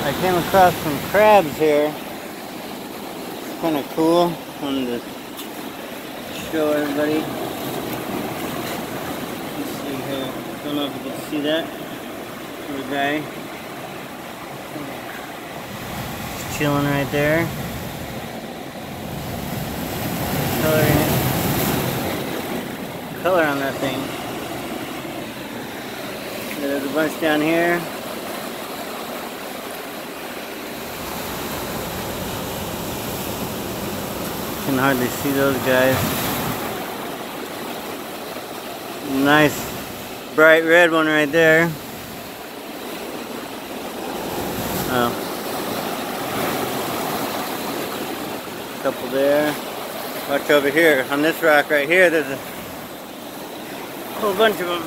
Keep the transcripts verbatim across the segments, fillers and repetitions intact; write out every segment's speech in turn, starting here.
I came across some crabs here. It's kind of cool. Wanted to show everybody. Let's see here. Don't know if you can see that. Little guy. Just chilling right there. Color, color on that thing. There's a bunch down here. Can hardly see those guys. Nice bright red one right there. Oh. Couple there. Watch over here. On this rock right here, there's a whole bunch of them.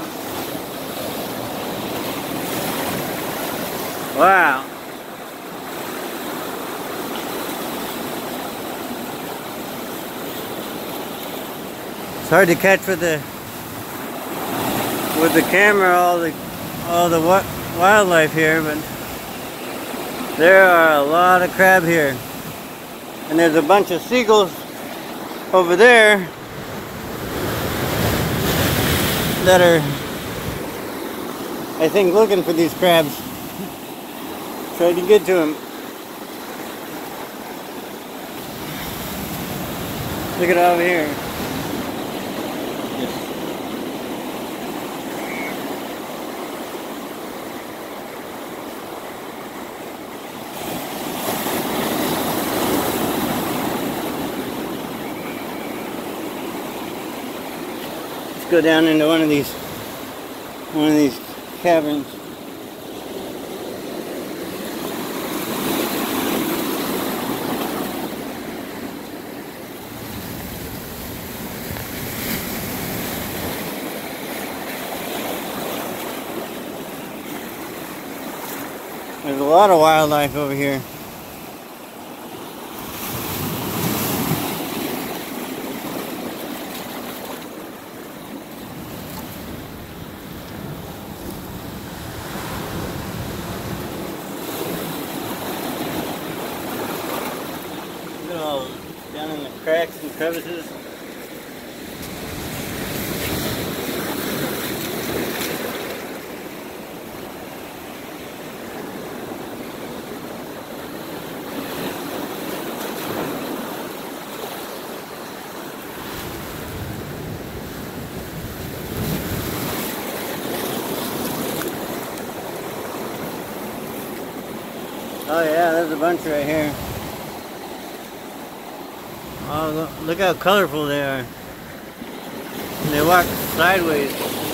Wow. It's hard to catch with the with the camera all the all the wildlife here, but there are a lot of crab here, and there's a bunch of seagulls over there that are, I think, looking for these crabs. Try to get to them. Look at it over here. Let's go down into one of these one of these caverns. There's a lot of wildlife over here. Look at all down in the cracks and crevices. Oh yeah, there's a bunch right here. Oh, look, look how colorful they are. They walk sideways.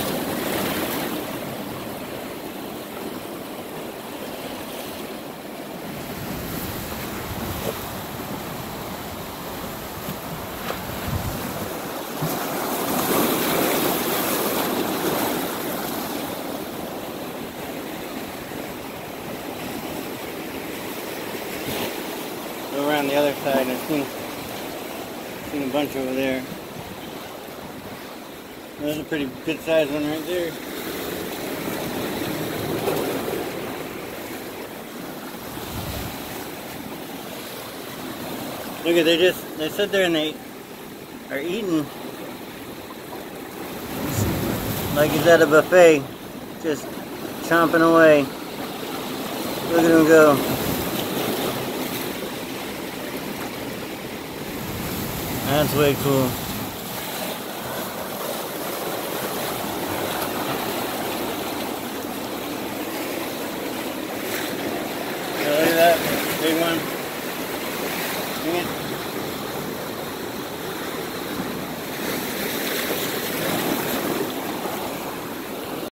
Go around the other side. I've seen, seen a bunch over there. There's a pretty good sized one right there. Look at, they just, they sit there and they are eating like he's at a buffet, just chomping away. Look at him go. That's way cool. Yeah, look at that, big one.